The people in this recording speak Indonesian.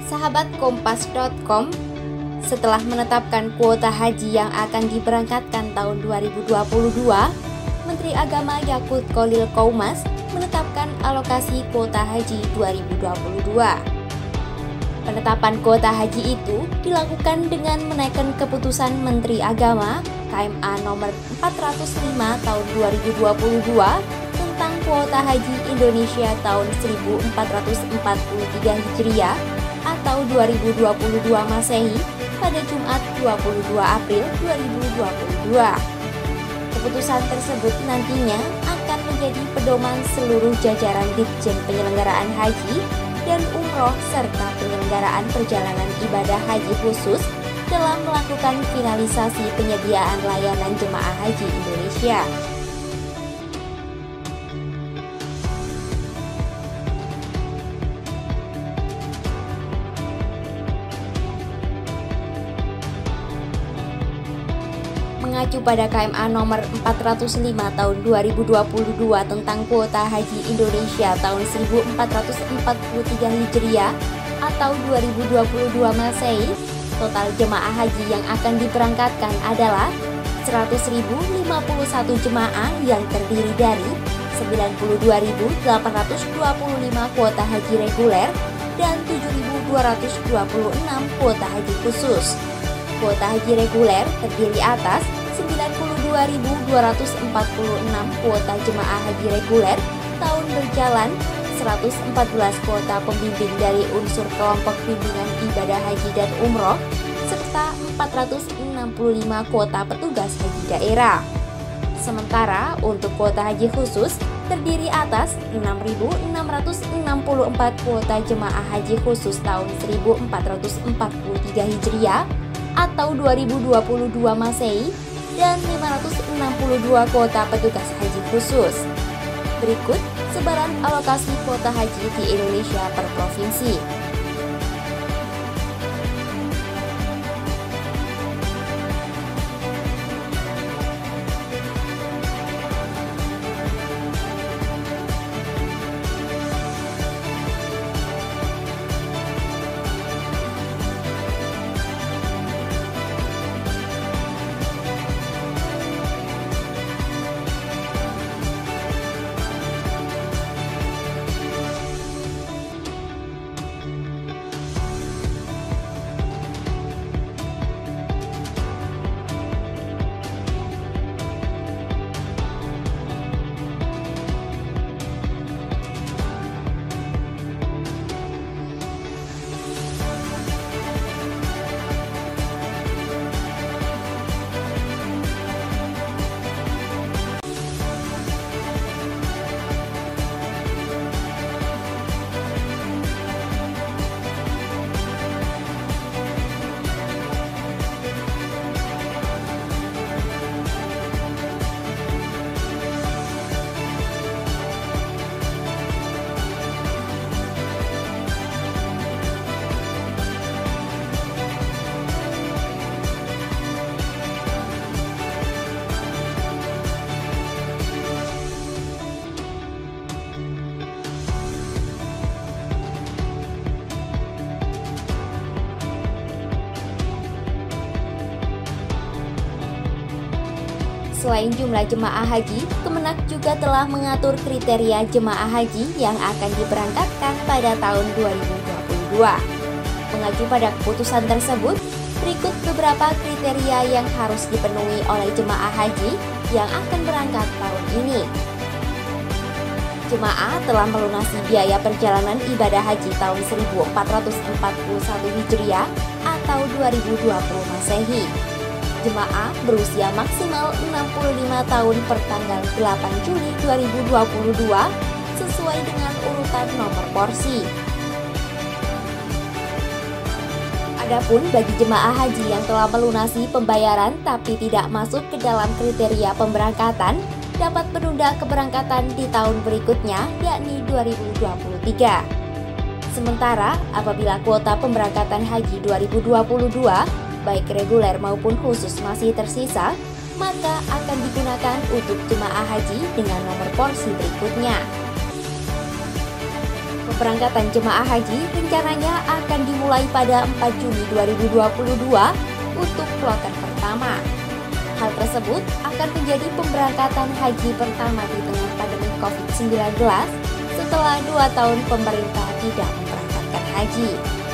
Sahabat Kompas.com, setelah menetapkan kuota haji yang akan diberangkatkan tahun 2022, Menteri Agama Yakut Kholil Qoumas menetapkan alokasi kuota haji 2022. Penetapan kuota haji itu dilakukan dengan menaikkan keputusan Menteri Agama KMA nomor 405 tahun 2022 tentang kuota haji Indonesia tahun 1443 Hijriah atau 2022 Masehi pada Jumat 22 April 2022. Keputusan tersebut nantinya akan menjadi pedoman seluruh jajaran Ditjen Penyelenggaraan Haji dan Umroh serta penyelenggaraan perjalanan ibadah haji khusus dalam melakukan finalisasi penyediaan layanan jemaah haji Indonesia. Mengacu pada KMA nomor 405 tahun 2022 tentang kuota haji Indonesia tahun 1443 Hijriah atau 2022 Masehi, total jemaah haji yang akan diberangkatkan adalah 100.051 jemaah yang terdiri dari 92.825 kuota haji reguler dan 7.226 kuota haji khusus. Kuota haji reguler terdiri atas 92.246 kuota jemaah haji reguler tahun berjalan, 114 kuota pembimbing dari unsur kelompok bimbingan ibadah haji dan umroh, serta 465 kuota petugas haji daerah. Sementara untuk kuota haji khusus terdiri atas 6.664 kuota jemaah haji khusus tahun 1443 Hijriah atau 2022 Masehi dan 562 kuota petugas haji khusus. Berikut sebaran alokasi kuota haji di Indonesia per provinsi. Selain jumlah jemaah haji, Kemenak juga telah mengatur kriteria jemaah haji yang akan diberangkatkan pada tahun 2022. Mengacu pada keputusan tersebut, berikut beberapa kriteria yang harus dipenuhi oleh jemaah haji yang akan berangkat tahun ini. Jemaah telah melunasi biaya perjalanan ibadah haji tahun 1441 Hijriah atau 2020 Masehi. Jemaah berusia maksimal 65 tahun per tanggal 8 Juli 2022 sesuai dengan urutan nomor porsi. Adapun bagi jemaah haji yang telah melunasi pembayaran tapi tidak masuk ke dalam kriteria pemberangkatan, dapat menunda keberangkatan di tahun berikutnya, yakni 2023. Sementara apabila kuota pemberangkatan haji 2022 baik reguler maupun khusus masih tersisa, maka akan digunakan untuk jemaah haji dengan nomor porsi berikutnya. Pemberangkatan jemaah haji rencananya akan dimulai pada 4 Juni 2022 untuk kloter pertama. Hal tersebut akan menjadi pemberangkatan haji pertama di tengah pandemi COVID-19 setelah 2 tahun pemerintah tidak memberangkatkan haji.